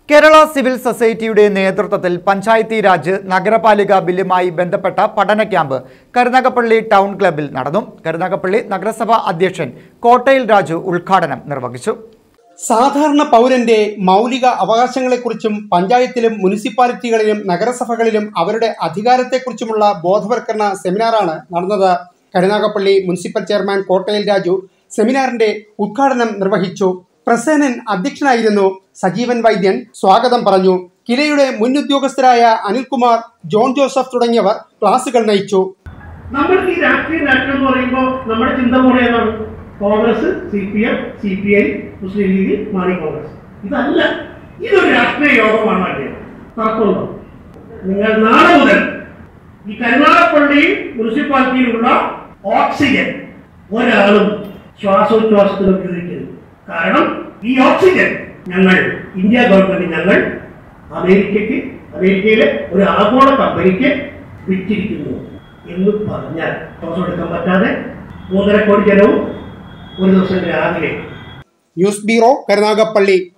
Kerala civil സൊസൈറ്റിയുടെ നേതൃത്വത്തിൽ പഞ്ചായത്തി രാജ് നഗരപാലിക ബില്ലുമായി ബന്ധപ്പെട്ട പഠന ക്യാമ്പ് കരുനാഗപ്പള്ളി ടൗൺ ക്ലബ്ബിൽ നടന്നു. കരുനാഗപ്പള്ളി നഗരസഭാ അധ്യക്ഷൻ കോട്ടയിൽ രാജു ഉദ്ഘാടനം നിർവഹിച്ചു. സാധാരണ പൗരന്റെ മൗലിക അവകാശങ്ങളെക്കുറിച്ചും പഞ്ചായത്തിലും മുനിസിപ്പാലിറ്റികളിലും നഗരസഭകളിലും അവരുടെ അധികാരത്തെക്കുറിച്ചുമുള്ള ബോധവൽക്കരണ സെമിനാറാണ് നടന്നത്. കരുനാഗപ്പള്ളി മുനിസിപ്പൽ ചെയർമാൻ കോട്ടയിൽ രാജു സെമിനാറിന്റെ ഉദ്ഘാടനം നിർവഹിച്ചു. പ്രസേനൻ അധ്യക്ഷനായിരുന്നു. സജീവൻ വൈദ്യൻ സ്വാഗതം പറഞ്ഞു. കിലയുടെ മുൻ ഉദ്യോഗസ്ഥരായ അനിൽകുമാർ, ജോൺ ജോസഫ് തുടങ്ങിയവർ ക്ലാസുകൾ നയിച്ചു. നമ്മൾക്ക് ഈ രാഷ്ട്രീയ നേട്ടം എന്ന് പറയുമ്പോൾ നമ്മുടെ ചിന്ത പോലെയാണ് കോൺഗ്രസ്, CPM, CPI, മുസ്ലിം ലീഗ്, മാണി കോൺഗ്രസ്. ഇതല്ല, ഇതൊരു രാഷ്ട്രീയ യോഗമാണ്. വേണ്ടത് തർക്കമുണ്ടോ? നിങ്ങൾ നാളെ മുതൽ ഈ കരുനാഗപ്പള്ളി മുനിസിപ്പാലിറ്റിയിലുള്ള ഓക്സിജൻ ഒരാളും ശ്വാസോച്ഛ്വാസത്തിന് ഉപയോഗിക്കരുത്. കാരണം ഈ ഓക്സിജൻ ഞങ്ങൾ ഇന്ത്യ ഗവൺമെന്റ് ഞങ്ങൾ അമേരിക്കയിലെ ഒരു ആഗോള കമ്പനിക്ക് വിറ്റിരിക്കുന്നു എന്ന് പറഞ്ഞാൽ ശ്വാസം എടുക്കാൻ പറ്റാതെ 3.5 കോടി ജനവും ഒരു ദിവസം രാവിലെ. News bureau, Karunagappally.